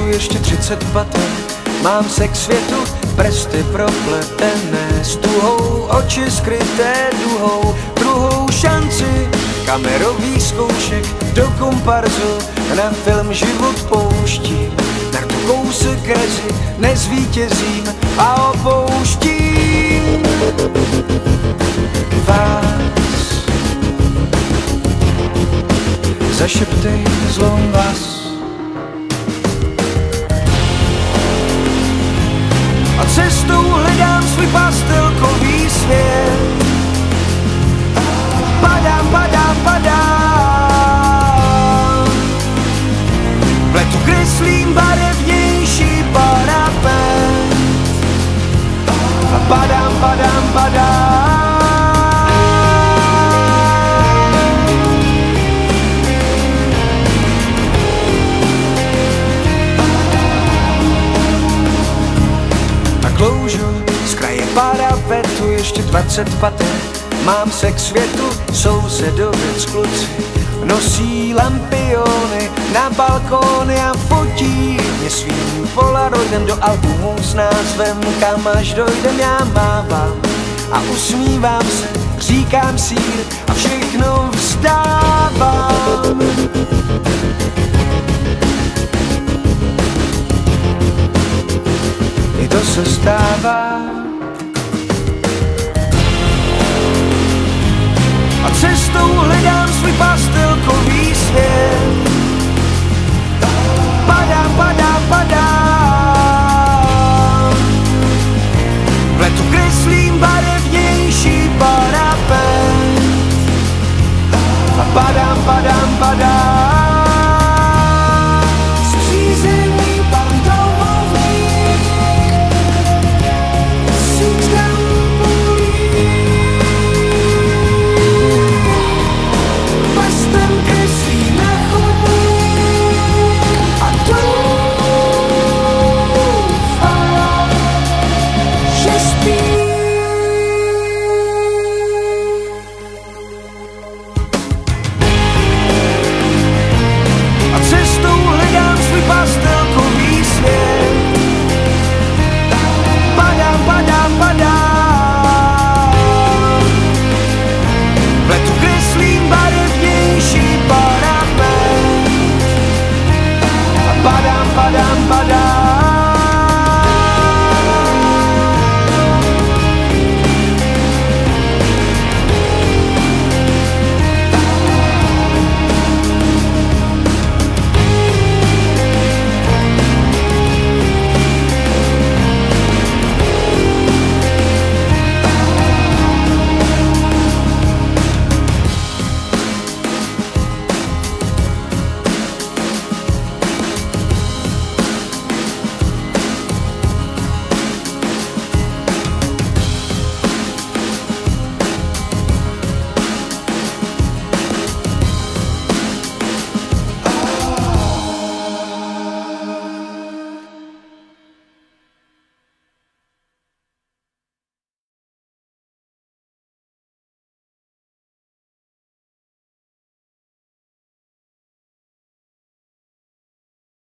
ještě 30 pater. Mám se k světu, prsty propletené, s tuhou, oči skryté duhou. Druhou šanci kamerových zkoušek do komparzu, na film život pouštím. Na tu kousek rezy nezvítězím a opouštím vás. Zašeptej zlom vás a cestou hledám svůj pastelkový svět. Padám, padám, padám, v letu kreslím barevnější parapet a padám, padám, padám. Kloužu z kraje parapetu ještě 20 pater. Mám se k světu, sousedovec kluci nosí lampiony na balkóny a fotí mě svým polaroidem do albumu s názvem Kam až dojdem. Já mávám a usmívám se, říkám sír a všechno vzdávám. I to se stává. A cestou hledám svůj pastelkový svět. Padám, padám, padám, v letu kreslím barevnější parapet a padám, padám, padám.